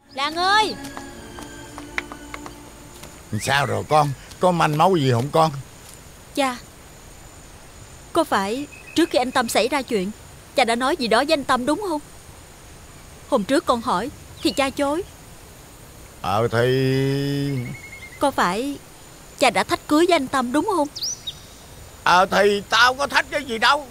Lan ơi! Sao rồi con? Có manh mối gì không con? Cha, có phải trước khi anh Tâm xảy ra chuyện, cha đã nói gì đó với anh Tâm đúng không? Hôm trước con hỏi thì cha chối. Thì... Có phải cha đã thách cưới với anh Tâm đúng không? Thì tao có thách cái gì đâu.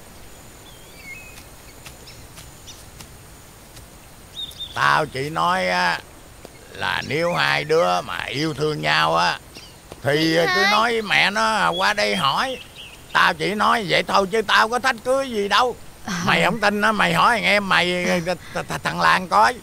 Tao chỉ nói á là nếu hai đứa mà yêu thương nhau á thì cứ nói với mẹ nó qua đây hỏi. Tao chỉ nói vậy thôi chứ tao có thách cưới gì đâu. Mày không tin á, mày hỏi thằng em mày, thằng Lan coi.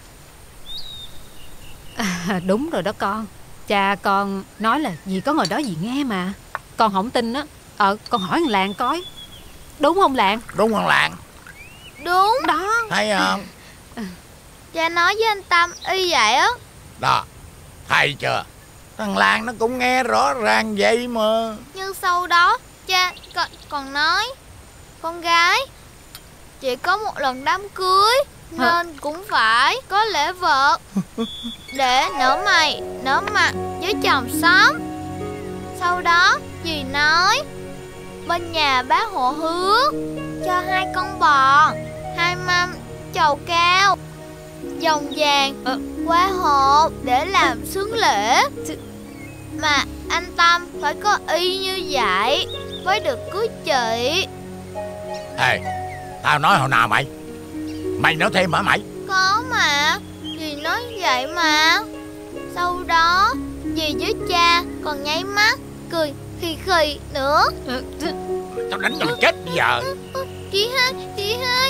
Đúng rồi đó con. Cha con nói là gì có ngồi đó gì nghe mà. Con không tin á. Con hỏi thằng Lan coi. Đúng không Lan? Đúng không Lan? Đúng đó. Thấy không? Cha nói với anh Tâm y vậy á. Đó, thấy chưa? Thằng Lan nó cũng nghe rõ ràng vậy mà. Nhưng sau đó cha còn nói con gái chỉ có một lần đám cưới nên cũng phải có lễ vật để nở mày nở mặt với chòm xóm. Sau đó dì nói bên nhà bá hộ hứa cho 2 con bò, 2 mâm chầu cao, vòng vàng, hoa hộp để làm xướng lễ. Mà anh Tâm phải có y như vậy mới được cưới chị. Ê, tao nói hồi nào mày? Mày nói thêm hả mày? Có mà, dì nói vậy mà. Sau đó dì với cha còn nháy mắt cười khì khì nữa. Tao đánh cho mày chết bây giờ. Chị hai.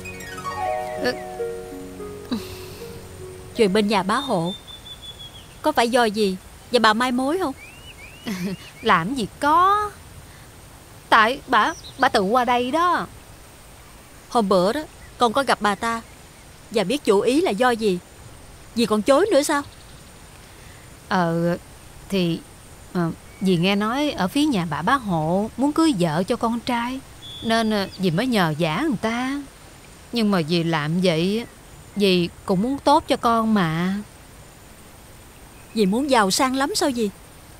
Chuyện bên nhà bá hộ có phải do gì và bà mai mối không? Làm gì có. Tại bà tự qua đây đó. Hôm bữa đó con có gặp bà ta và biết chủ ý là do gì. Dì còn chối nữa sao? Thì dì nghe nói ở phía nhà bà bá hộ muốn cưới vợ cho con trai nên dì mới nhờ vả người ta. Nhưng mà dì làm vậy, dì cũng muốn tốt cho con mà. Dì muốn giàu sang lắm sao dì?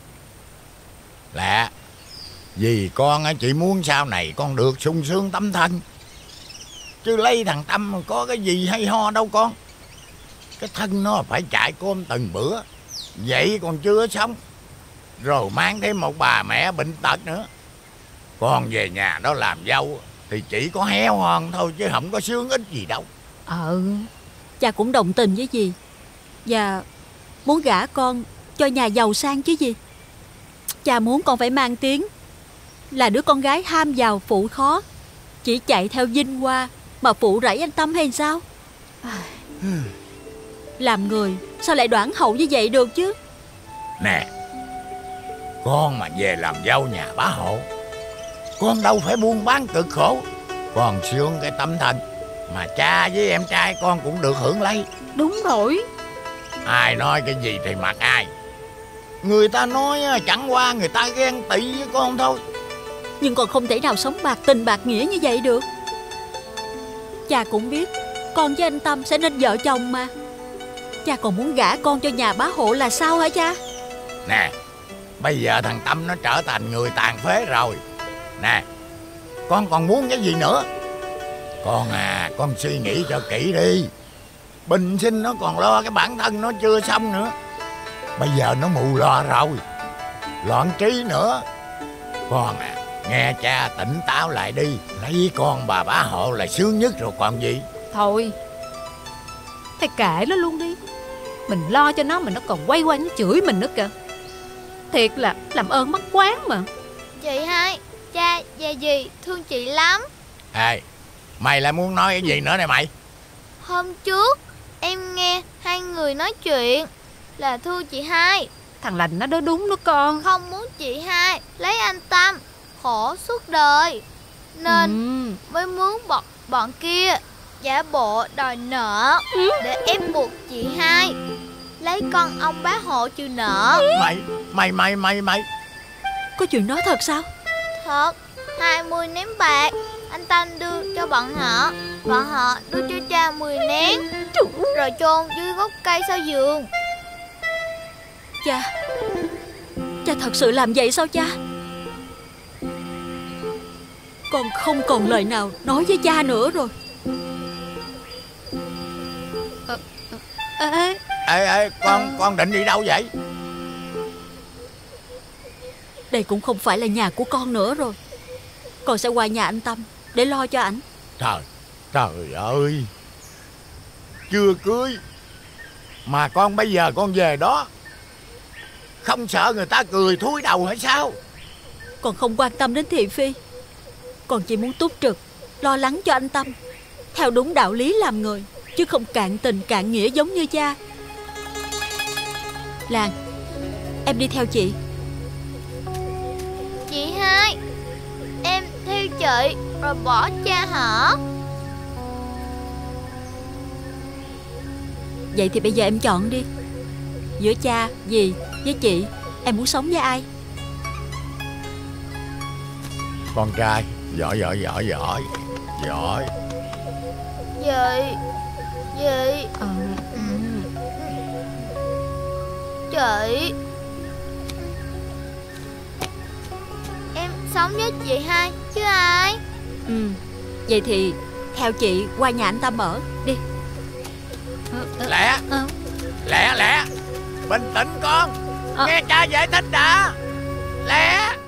Lạ. Vì con chỉ muốn sau này con được sung sướng tấm thân. Chứ lấy thằng Tâm có cái gì hay ho đâu con. Cái thân nó phải chạy cơm từng bữa, vậy còn chưa xong, rồi mang thêm một bà mẹ bệnh tật nữa. Con về nhà nó làm dâu thì chỉ có heo hon thôi chứ không có sướng ích gì đâu. Cha cũng đồng tình với dì và muốn gả con cho nhà giàu sang chứ gì. Cha muốn con phải mang tiếng là đứa con gái ham giàu phụ khó, chỉ chạy theo vinh hoa mà phụ rẫy anh Tâm hay sao? Làm người sao lại đoản hậu như vậy được chứ? Nè, con mà về làm dâu nhà bá hộ, con đâu phải buôn bán cực khổ, còn sướng cái tấm thân mà cha với em trai con cũng được hưởng lấy. Đúng rồi. Ai nói cái gì thì mặc ai. Người ta nói chẳng qua người ta ghen tị với con thôi. Nhưng con không thể nào sống bạc tình bạc nghĩa như vậy được. Cha cũng biết con với anh Tâm sẽ nên vợ chồng mà. Cha còn muốn gả con cho nhà bá hộ là sao hả cha? Nè, bây giờ thằng Tâm nó trở thành người tàn phế rồi. Nè, con còn muốn cái gì nữa? Con suy nghĩ cho kỹ đi. Bình sinh nó còn lo cái bản thân nó chưa xong nữa. Bây giờ nó mù lo rồi, loạn trí nữa. Con nghe cha tỉnh táo lại đi. Lấy con bà bá hộ là sướng nhất rồi còn gì. Thôi, thầy kệ nó luôn đi. Mình lo cho nó mà nó còn quay qua nó chửi mình nữa kìa. Thiệt là làm ơn mắc quán mà. Chị hai, cha và dì thương chị lắm. Mày lại muốn nói cái gì nữa này mày? Hôm trước em nghe hai người nói chuyện là thương chị hai. Thằng lành nó đó đúng đó con. Không muốn chị hai lấy anh Tâm khổ suốt đời nên mới muốn bọn kia giả bộ đòi nợ để ép buộc chị hai lấy con ông bá hộ trừ nợ. Mày Có chuyện đó thật sao? Thật. 20 ném bạc anh Tâm đưa cho bọn họ đưa cho cha 10 nén, rồi chôn dưới gốc cây sau giường. Cha thật sự làm vậy sao cha? Con không còn lời nào nói với cha nữa rồi. Ê, con định đi đâu vậy? Đây cũng không phải là nhà của con nữa rồi. Con sẽ qua nhà anh Tâm để lo cho ảnh. Trời ơi, chưa cưới mà con bây giờ con về đó, không sợ người ta cười thúi đầu hay sao? Con không quan tâm đến thị phi. Con chỉ muốn túc trực, lo lắng cho anh Tâm theo đúng đạo lý làm người, chứ không cạn tình cạn nghĩa giống như cha. Lan, em đi theo chị. Chị hai, em theo chị rồi bỏ cha hả? Vậy thì bây giờ em chọn đi. Giữa cha, dì với chị, em muốn sống với ai? Con trai giỏi. Chị, em sống với chị hai chứ ai. Vậy thì theo chị qua nhà anh Tâm ở đi. Lẹ, bình tĩnh con. Nghe cha giải thích đã. Lẹ.